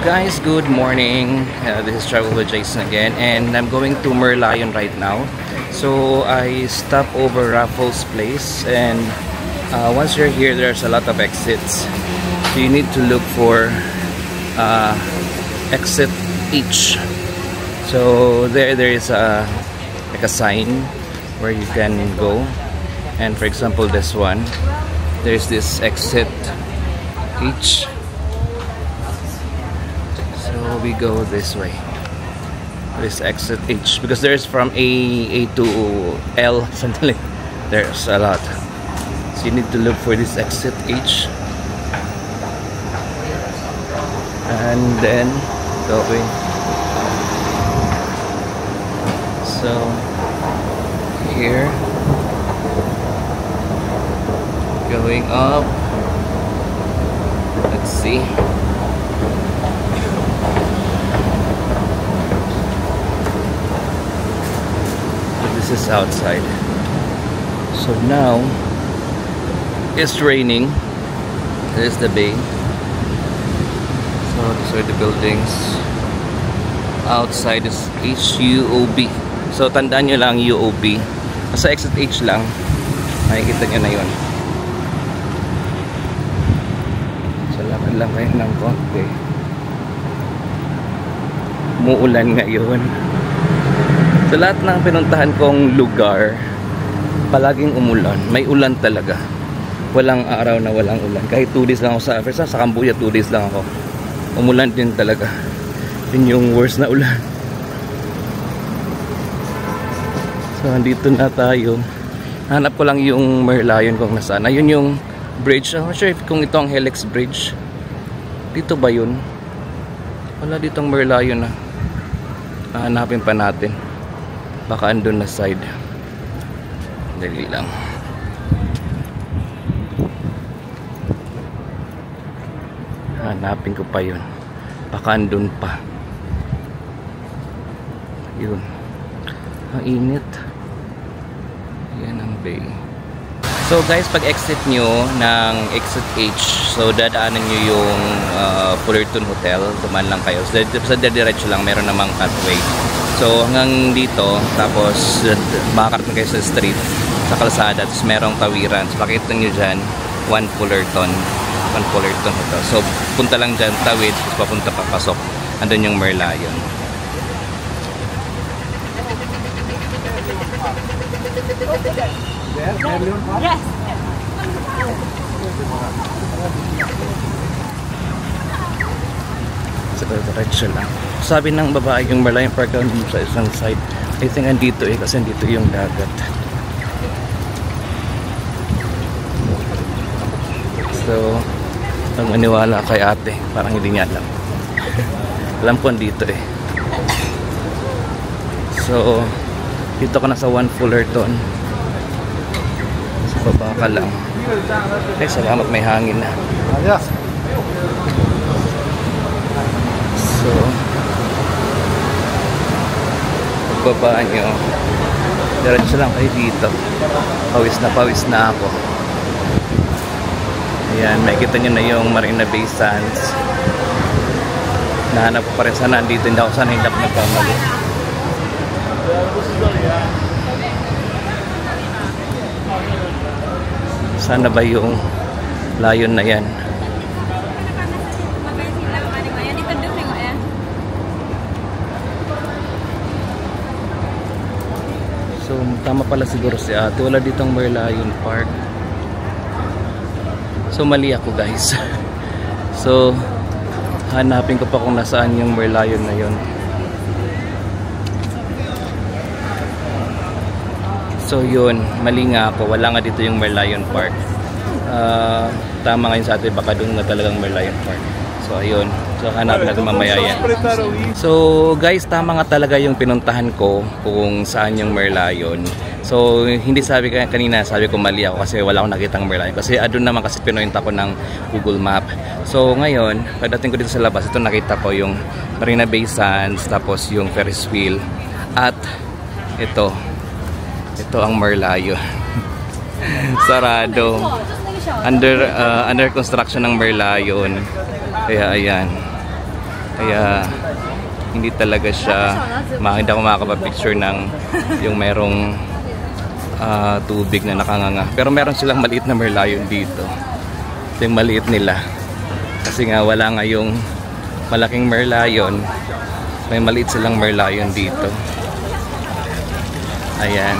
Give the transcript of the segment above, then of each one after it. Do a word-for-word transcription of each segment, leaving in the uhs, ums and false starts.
guys, good morning. Uh, this is Travel with Jason again, and I'm going to Merlion right now. So I stop over Raffles Place, and uh, once you're here, there's a lot of exits. So you need to look for uh, exit H. So there, there is a like a sign where you can go. And for example, this one, there's this exit H. So we go this way. This exit H, because there's from A, A to L, something like. There's a lot. So you need to look for this exit H. And then going. So here, going up. Let's see. This is outside. So now it's raining. This is the bay. So these are the buildings. Outside is H U O B. So tandaan nyo lang U O B. Sa exit H lang, makikita nyo na yun. So lakad lang kayo ng konti. Umuulan ngayon. Sa lahat ng pinuntahan kong lugar, palaging umulan. May ulan talaga. Walang araw na walang ulan. Kahit two days lang ako sa first sa Cambodia, two days lang ako. Umulan din talaga. Yun yung worst na ulan. So, andito na tayo. Hanap ko lang yung Merlion kung nasaan. Ayun yung bridge. I'm not sure if kung ito ang Helix Bridge. Dito ba yun? Wala ditong Merlion na. Hanapin pa natin. Baka andun na side. Dali lang. Hanapin ko pa yun. Baka andun pa. Yun. Ang init. Yan ang bay. So guys, pag exit nyo ng exit H, so dadaanan nyo yung uh, Fullerton Hotel. Duman lang kayo. So, sa diretso lang, meron namang pathway. So hanggang dito, tapos makakarating kayo sa street, sa kalsada, tapos merong tawiran. So makikita nyo dyan, one Fullerton, one Fullerton Hotel. So punta lang dyan, tawid, tapos papunta papasok. Andun yung Merlion. Yes. Sa diretso lang. Sabi ng babae yung Merlion Park down sa isang side. I think andito eh, kasi andito yung dagat. So ang maniwala kay ate, parang hindi niya alam. Alam ko andito eh. So dito ka na sa one Fullerton. Sa baba ka lang. Ay, salamat, may hangin na. So pagbaba nyo, diretso lang kayo dito. Pawis na pawis na ako. Ayan, makikita nyo na yung Marina Bay Sands. Nahanap ko pa rin sana, andito hindi ako sana, hindi ako nagkamali. Sana ba yung layon na yan? So tama pala siguro si ate, wala ditong Merlion Park. So mali ako guys. So hanapin ko pa kung nasaan yung Merlion na yun. So yun, mali nga ako, wala nga dito yung Merlion Park. uh, Tama ngayon sa atin, baka doon na talagang Merlion Park. So ayun, so hanapin natin mamaya yan. So guys, tama nga talaga yung pinuntahan ko kung saan yung Merlion. So hindi sabi ka kanina, sabi ko mali ako kasi wala akong nakitang Merlion. Kasi adun naman kasi pinointa ko ng Google Map. So ngayon, pagdating ko dito sa labas, ito nakita ko yung Marina Bay Sands, tapos yung Ferris wheel. At ito, ito ang Merlion. Sarado. Under uh, under construction ng Merlion. Kaya ayan. Kaya hindi talaga siya, hindi ako makakapag-picture ng yung merong uh, tubig na nakanganga. Pero meron silang maliit na merlion dito. Ito yung maliit nila. Kasi nga wala nga yung malaking merlion. May maliit silang merlion dito. Ayan.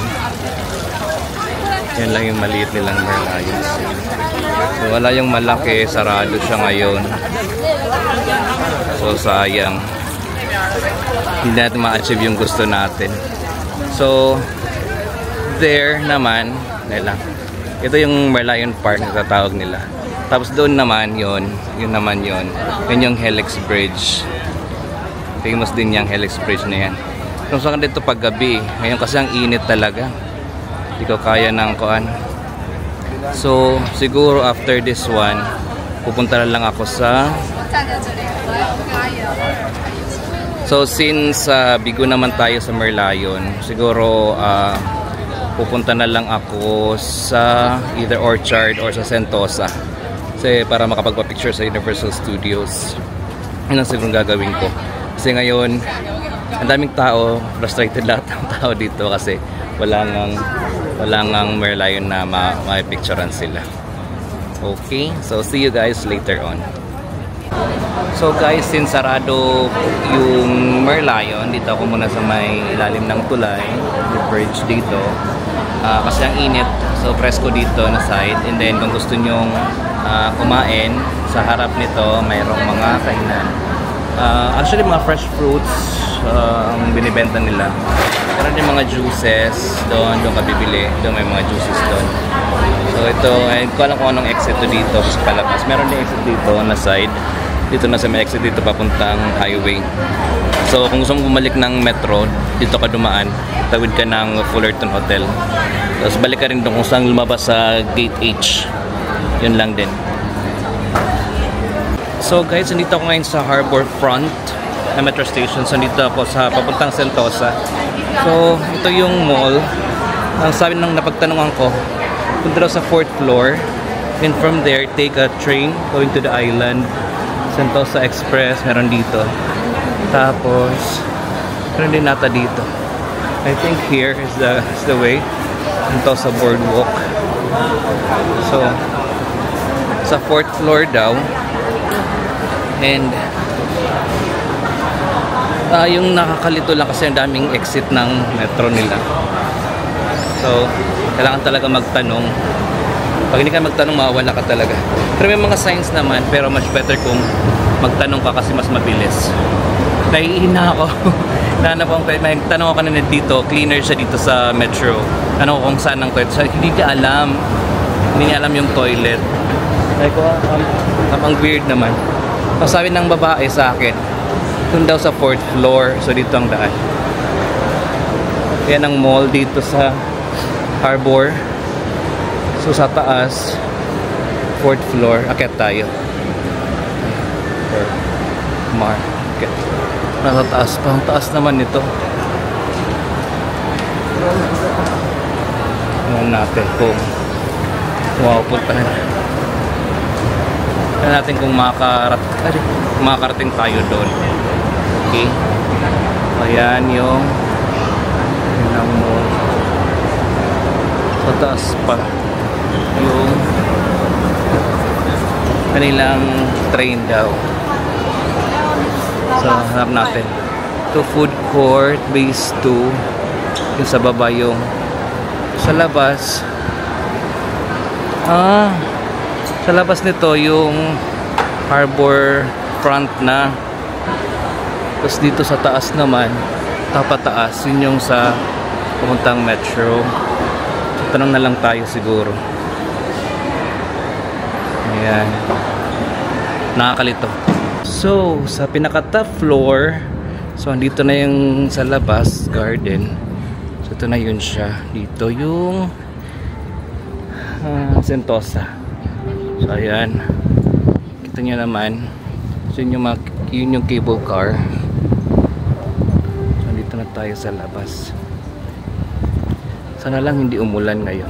Yan lang yung maliit nilang merlion. So, wala yung malaki. Sarado siya ngayon. So sayang. Hindi natin ma-achieve yung gusto natin. So, there naman, nila. Ito yung Merlion Park na tatawag nila. Tapos doon naman, yon, yun naman yon. Yun yung Helix Bridge. Famous din yung Helix Bridge na yan. Kung saan dito pag gabi, ngayon kasi ang init talaga. Hindi ko kaya ng kuan. So, siguro after this one, pupunta na lang ako sa... So since uh, bigo naman tayo sa Merlion, siguro uh, pupunta na lang ako sa either Orchard or sa Sentosa. Kasi para makapagpa-picture sa Universal Studios. Yun ang siguro gagawin ko. Kasi ngayon, ang daming tao, frustrated lahat ng tao dito kasi wala ngang, wala ngang Merlion na ma-picturean sila. Okay, so see you guys later on. So guys, since sarado yung Merlion, dito ako muna sa may ilalim ng tulay, the bridge dito. Uh, kasi ang init, so presko dito na side. And then kung gusto nyong uh, kumain, sa harap nito mayroong mga kainan. Uh, actually mga fresh fruits uh, ang binibenta nila. Meron din mga juices doon, doon ka bibili. Doon may mga juices doon. So ito, eh, ko alam kung anong exit to dito sa palabas. Meron din exit dito na side. Dito na sa may exit dito papuntang highway. So kung gusto mo bumalik ng metro, dito ka dumaan, tawid ka ng Fullerton Hotel. Tapos balik ka rin doon kung saan lumabas sa Gate H. Yun lang din. So guys, nandito ako ngayon sa Harbor Front na metro station. So nandito ako sa papuntang Sentosa. So ito yung mall. Ang sabi nang napagtanungan ko, punta daw sa fourth floor. And from there, take a train going to the island. Sentosa Express, meron dito. Tapos, meron din nata dito. I think here is the, is the way. Sentosa Boardwalk. So, sa fourth floor daw. And, uh, yung nakakalito lang kasi ang daming exit ng metro nila. So, kailangan talaga magtanong. Pag hindi ka magtanong, mawawala ka talaga. Pero may mga signs naman, pero much better kung magtanong ka kasi mas mabilis. Naiihina ako. Nahanap ako, may tanong ako na dito, cleaner siya dito sa metro. Ano kung saan ang toilet. So, hindi ka alam. Hindi niya alam yung toilet. Ay ko, um, um, ang weird naman. Ang sabi ng babae sa akin, dun daw sa fourth floor. So, dito ang daan. Yan ang mall dito sa Harbor. So sa taas, fourth floor, akit tayo. Or market. Nasa taas pa, ang taas naman nito. Tingnan natin kung mapupuntahan. Tingnan natin kung makarat makakarating tayo doon. Okay. Ayan yung yung sa taas pa yung kanilang train daw. So hanap natin to food court base two. Yung sa baba yung sa labas. Ah, sa labas nito yung Harbor Front na. Tapos dito sa taas naman, tapataas yun yung sa pamuntang metro. Tanong na lang tayo siguro. Ayan. Nakakalito. So, sa pinaka-top floor, so andito na yung sa labas, garden. So, ito na yun siya. Dito yung uh, Sentosa. So, ayan. Kita nyo naman. So, yun yung, yun yung cable car. So, andito na tayo sa labas. Sana lang hindi umulan ngayon.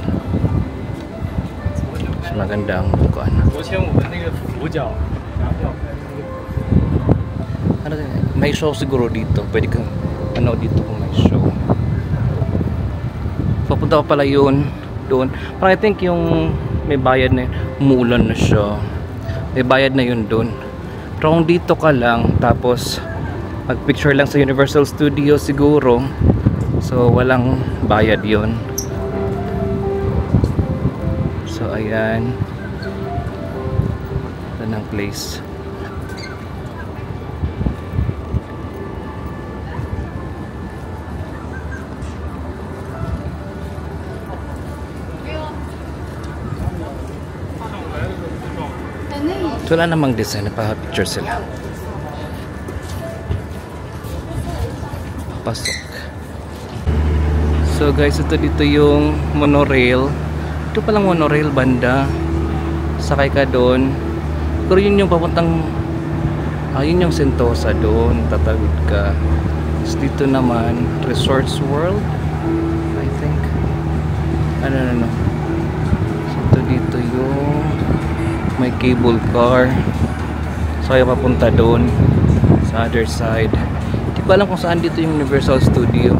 Mas maganda ang kuan. ano, may show siguro dito. Pwede kang ano dito kung may show. Papunta ko pala yun doon. Parang I think yung may bayad na yun. Umuulan na siya. May bayad na yun doon. Pero kung dito ka lang, tapos mag-picture lang sa Universal Studios siguro. So, walang bayad yun. So, ayan. Ito ng place. So, wala namang design. Napa-picture sila. Pasok. So guys, ito dito yung monorail. Ito palang monorail banda. Sakay ka doon. Pero yun yung papuntang ah, yun yung Sentosa doon. Tatawid ka. Tapos dito naman Resorts World, I think. Ano ano ano. So ito dito yung may cable car. So kaya papunta doon sa other side. Hindi ko alam kung saan dito yung Universal Studio.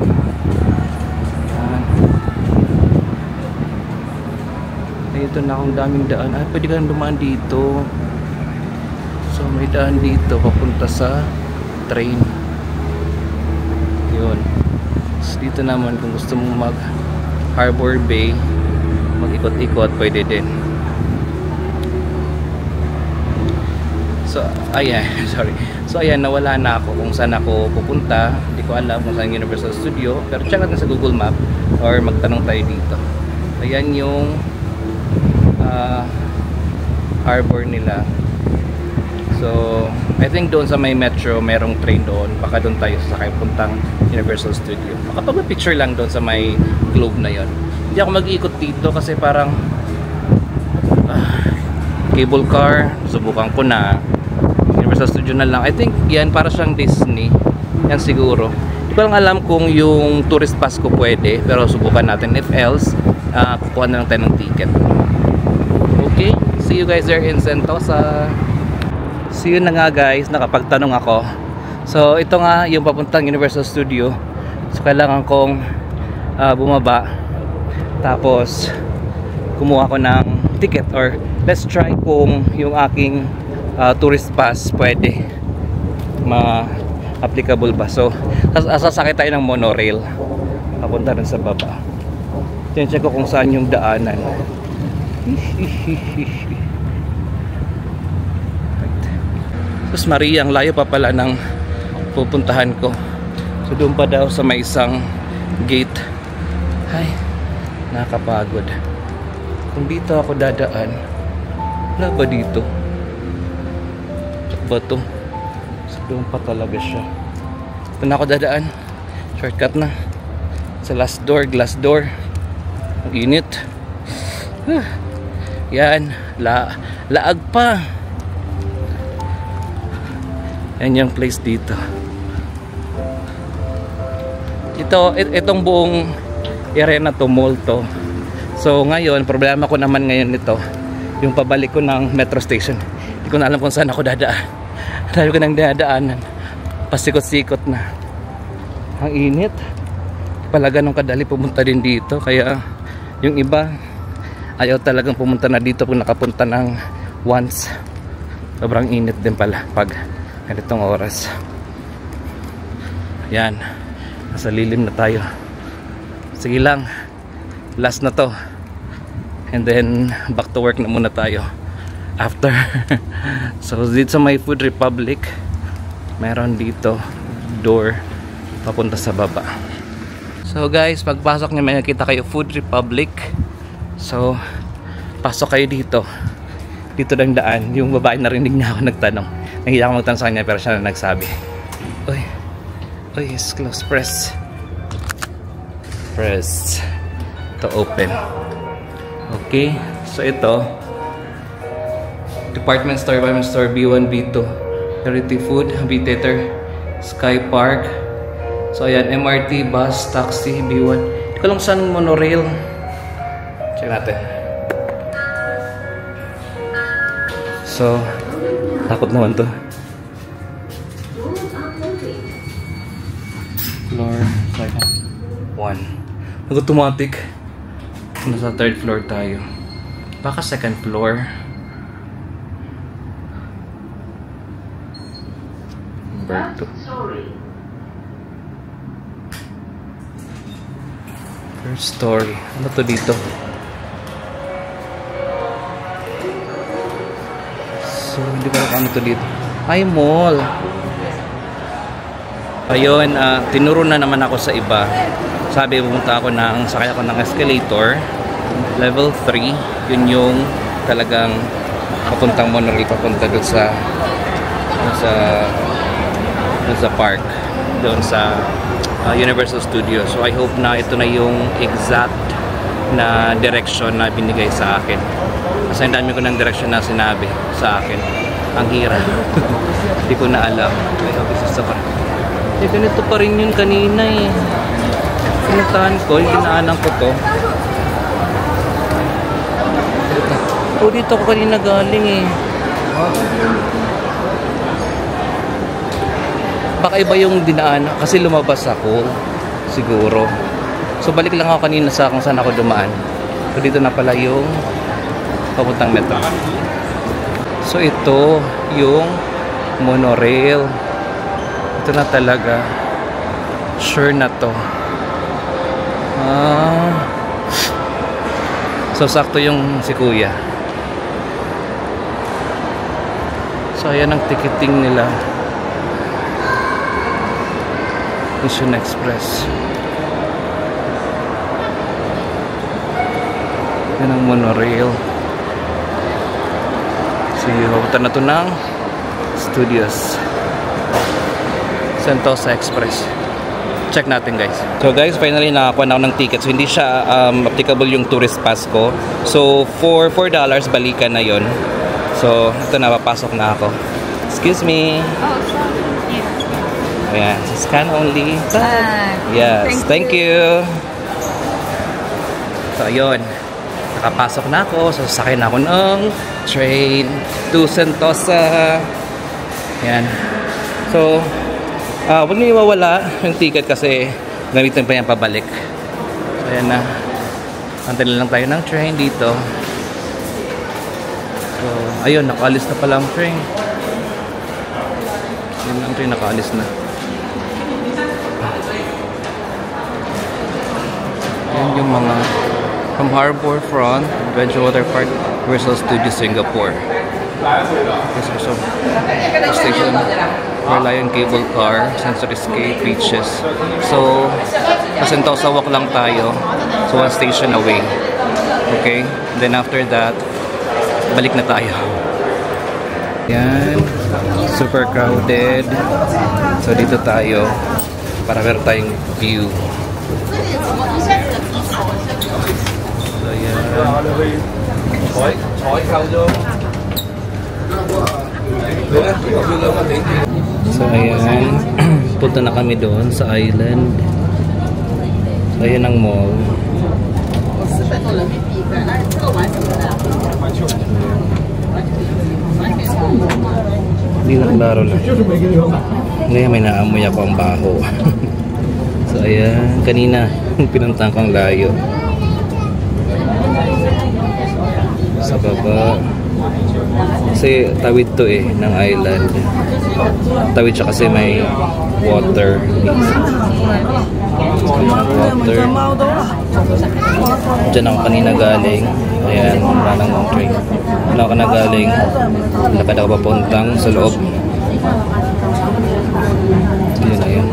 Ito na akong daming daan. Ay, pwede ka dumaan dito. So, may daan dito papunta sa train. Yun. So, dito naman kung gusto mong mag Harbor Bay, mag-ikot-ikot, pwede din. So, ayan. Sorry. So, ayan. Nawala na ako kung saan ako pupunta. Hindi ko alam kung saan Universal Studio. Pero check natin sa Google Map or magtanong tayo dito. Ayan yung Uh, harbor nila. So I think doon sa may metro merong train doon, baka doon tayo sasakay puntang Universal Studio. Makapag-picture lang doon sa may globe na yon. Hindi ako mag-iikot dito kasi parang uh, cable car, subukan ko na. Universal Studio na lang. I think yan para siyang Disney. Yan siguro. Hindi ko lang alam kung yung tourist pass ko pwede, pero subukan natin. If else, uh, kukuha na lang tayo ng ticket. Okay, see you guys there in Sentosa. See you na nga guys, nakapagtanong ako. So ito nga yung papuntang Universal Studio. So kailangan kong uh, bumaba, tapos kumuha ko ng ticket, or let's try kung yung aking uh, tourist pass pwede ma-applicable ba. So sasakay tayo ng monorail papunta rin sa baba. Check ko kung saan yung daanan. Tapos Maria, ang layo pa pala ng pupuntahan ko. So doon pa daw sa may isang gate. Ay, nakakapagod. Kung dito ako dadaan, wala ba dito? Check ba to? So doon pa talaga siya. Doon ako dadaan. Shortcut na. Sa last door, glass door. Ang init. Huh. Yan, la laag pa. Yan yung place dito. Ito, it, itong buong area na to, mall to. So ngayon, problema ko naman ngayon nito, yung pabalik ko ng metro station. Hindi ko na alam kung saan ako dadaan. Dahil ko nang dadaanan, pasikot-sikot na. Ang init. Pala ganun kadali pumunta din dito. Kaya yung iba ayaw talagang pumunta na dito kung nakapunta ng once. Sobrang init din pala pag ganitong oras. Yan, nasa lilim na tayo. Sige lang, last na to, and then back to work na muna tayo after. So dito sa may Food Republic, meron dito door papunta sa baba. So guys, pagpasok niyo may nakita kayo Food Republic. So, pasok kayo dito. Dito lang daan. Yung babae narinig niya ako nagtanong. Nahiya ako magtanong sa kanya pero siya na nagsabi. Uy, uy, it's close. Press. Press to open. Okay. So, ito. Department store, department store, B one, B two. Charity food, B Theater, Sky Park. So, ayan. M R T, bus, taxi, B one. Hindi ko lang saan monorail. Check natin. So, takot naman to. Floor second. One. Nag-automatic. Nasa third floor tayo. Baka second floor. Number two. First story. Ano to dito? So, hindi ko alam ano to dito. Ay, mall. Ayun, uh, tinuro na naman ako sa iba. Sabi, pumunta ako ng, sakay ako ng escalator. Level three. Yun yung talagang papuntang monorail, papunta doon sa doon sa doon sa park. Doon sa uh, Universal Studios. So, I hope na ito na yung exact na direction na binigay sa akin. Kasi ang dami ko ng direction na sinabi sa akin. Ang hirap. Hindi ko na alam. I hope this is the correct. Eh, ganito pa rin yun kanina eh. Pinuntahan ko, yung dinaanan ko to. Oh, dito ako kanina galing eh. Baka iba yung dinaanan kasi lumabas ako. Siguro. So, balik lang ako kanina sa kung saan ako dumaan. So, dito na pala yung papuntang metro. So, ito yung monorail. Ito na talaga. Sure na to. Ah. So, sakto yung si Kuya. So, ayan ang ticketing nila. Mission Express. Yan ang monorail. So, papunta na to ng Studios. Sentosa Express. Check natin guys. So guys, finally nakakuha na ako ng ticket. So hindi siya um, applicable yung tourist pass ko. So for four dollars balikan na yon. So ito na, papasok na ako. Excuse me. Oh, sorry. Ayan. Scan only. Ah, Yes. Thank, thank you. So ayun. Nakapasok na ako. So sakay na ako ng train to Sentosa. Ayan. So Uh, huwag niyo mawala yung ticket kasi gamitin pa yan pabalik. So, ayan na. Antay lang tayo ng train dito. So, ayun, nakaalis na pala ang train. Ayun, ang train nakaalis na. Ayan yung mga from Harbour Front, Adventure Water Park, Universal Studios Singapore. This is also the station. Merlion Cable Car, Sensory Escape, Beaches. So, sa Sentosa Walk lang tayo. So, one station away. Okay? Then after that, balik na tayo. Yan. Super crowded. So, dito tayo para meron tayong view. So, yan. So ayan, punta na kami doon sa island. So ayan ang mall. Hindi na klaro na. Ngayon may naamoy ako ang baho. So ayan, kanina pinuntahan kong layo. Sa baba. Kasi tawid to eh, ng island. Tawid siya kasi may water. Water. Diyan ako kanina galing. Ayan, wala nang train. Wala ako na galing. Lakad ako papuntang sa loob. Yun na yun.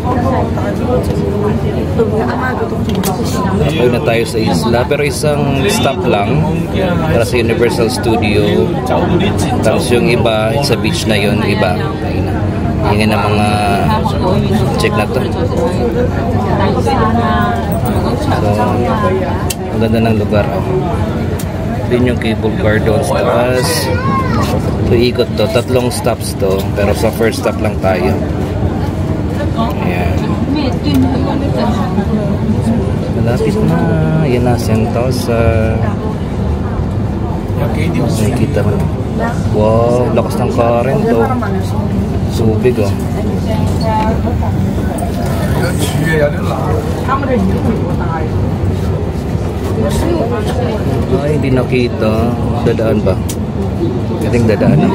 Nakauwi na tayo sa isla. Pero isang stop lang para sa Universal Studio. Tapos yung iba sa beach na yun, iba. Ayun na. Hingin na mga check na to. So, ang ganda ng lugar. Oh. Din yung cable car doon sa taas. So, ikot to. Tatlong stops to. Pero sa first stop lang tayo. Ayan. Malapit na. Yan na, Sentosa. Nakikita mo. Wow, lakas ng current oh. Subig oh. Ay, hindi nakita. Dadaan ba? Galing dadaan na.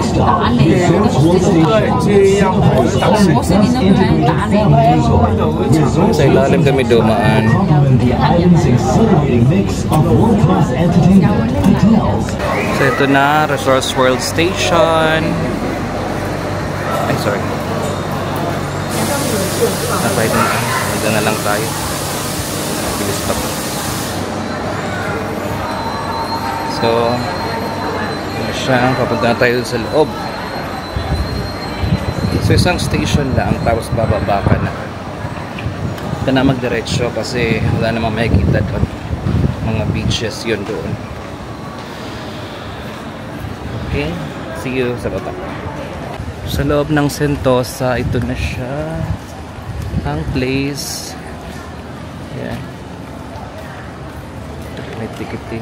Sa ilalim kami dumaan. So ito na, Resorts World Station. Ay, sorry. Nasay na. Dito na lang tayo. Bilis pa po. So, ano siya, papunta na tayo sa loob. So, isang station lang, tapos bababa ka na. Ito na magdiretso kasi wala namang makikita doon. Mga beaches yun doon. Okay, see you sa baba. Sa loob ng Sentosa, ito na siya. Ang place. Yan. May ticketing.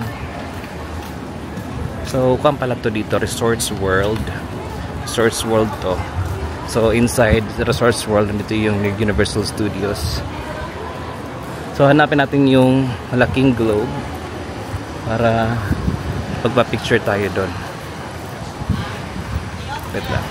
So, kung pala to dito, Resorts World. Resorts World to. So, inside the Resorts World, dito yung Universal Studios. So, hanapin natin yung malaking globe para pagpa-picture tayo doon. Wait lang.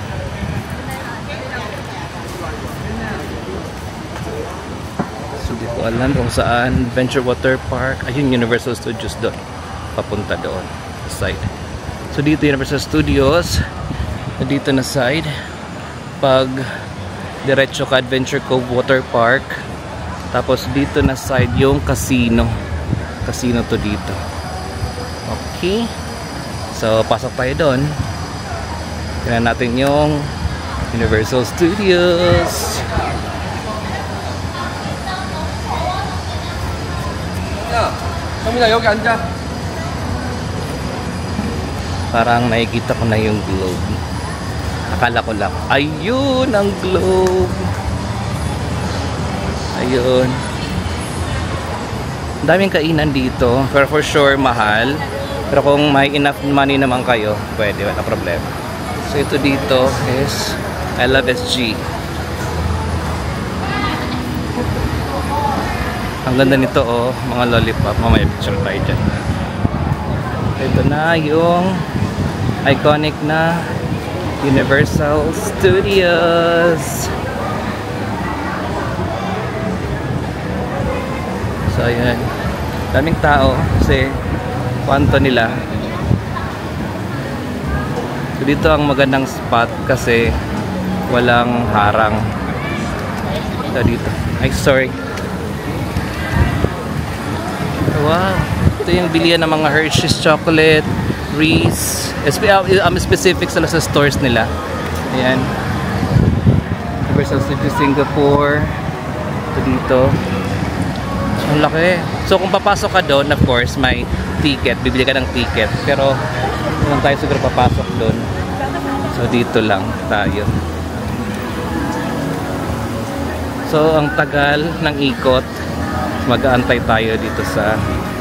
So, di ko alam kung saan. Adventure Water Park. Ayun, Universal Studios doon. Papunta doon. Side. So dito Universal Studios, dito na side. Pag diretso ka Adventure Cove Water Park, tapos dito na side yung casino. Casino to dito. Okay. So pasok tayo doon. Tingnan natin yung Universal Studios. Ya, Kamila, 여기 앉아. Parang nakikita ko na yung globe. Akala ko lang. Ayun ang globe. Ayun. Ang daming kainan dito. Pero for sure, mahal. Pero kung may enough money naman kayo, pwede. Wala problema. So ito dito is I Love S G. Ang ganda nito oh. Mga lollipop. Mamaya picture tayo dyan. Ito na yung iconic na Universal Studios. So ayan, daming tao kasi kwanto nila. So dito ang magandang spot kasi walang harang. So dito, ay sorry. Wow, ito yung bilihan ng mga Hershey's chocolate, Reese. I'm specific sa sa stores nila. Ayan. Universal Studios Singapore. Ito dito. Ang laki. So kung papasok ka doon, of course, may ticket. Bibili ka ng ticket. Pero hindi tayo siguro papasok doon. So dito lang tayo. So ang tagal ng ikot. Mag-aantay tayo dito sa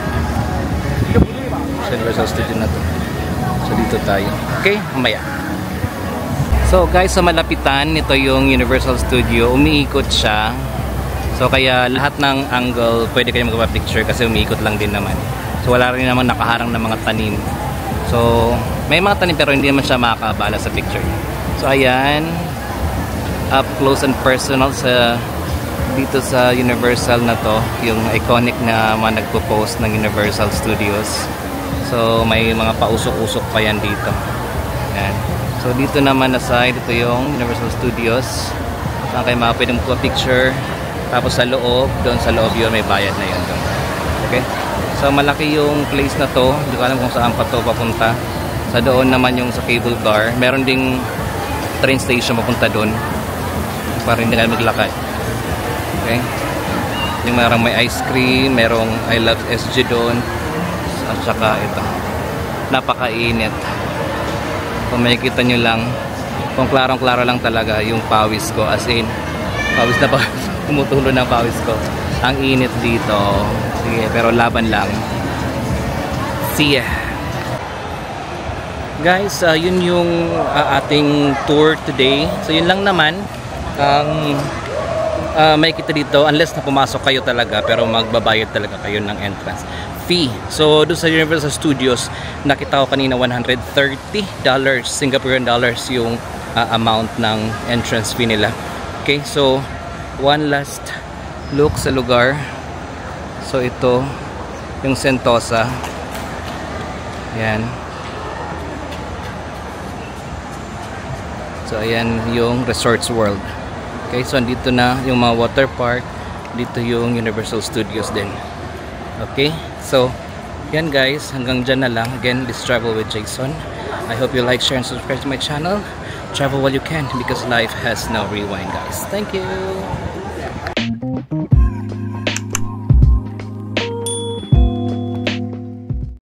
Universal Studio na to. So dito tayo. Okay, mamaya. So guys, sa malapitan, ito yung Universal Studio. Umiikot siya. So kaya lahat ng angle pwede kayo magpa-picture kasi umiikot lang din naman. So wala rin naman nakaharang ng mga tanim. So may mga tanim pero hindi naman siya makakabala sa picture. So ayan, up close and personal sa dito sa Universal na to, yung iconic na mga nagpo-post ng Universal Studios. So may mga pausok-usok pa yan dito. Ayan. So dito naman na side, ito yung Universal Studios. Saan kayo mga pwedeng magpa-picture. Tapos sa loob, doon sa loob yun, may bayad na yun doon. Okay? So malaki yung place na to. Hindi ko alam kung saan pa to papunta. Sa doon naman yung sa cable car. Meron ding train station papunta doon. Para hindi kayo maglakad. Okay? Yung merong may ice cream, merong I Love S G doon. At saka ito. Napakainit. Kung makikita nyo lang, kung klarong-klaro lang talaga yung pawis ko. As in, pawis na pawis. Tumutulo ng pawis ko. Ang init dito. Sige, pero laban lang. See ya. guys, uh, yun yung uh, ating tour today. So yun lang naman ang uh, may kita dito, unless na pumasok kayo talaga, pero magbabayad talaga kayo ng entrance fee. So doon sa Universal Studios, nakita ko kanina one hundred thirty dollars Singaporean dollars yung uh, amount ng entrance fee nila. Okay, so one last look sa lugar. So ito yung Sentosa. Yan. So ayan yung Resorts World. Okay, so andito na yung mga water park, dito yung Universal Studios din. Okay, so yan guys, hanggang dyan na lang. Again, this Travel with Jason. I hope you like, share, and subscribe to my channel. Travel while you can, because life has no rewind, guys. Thank you.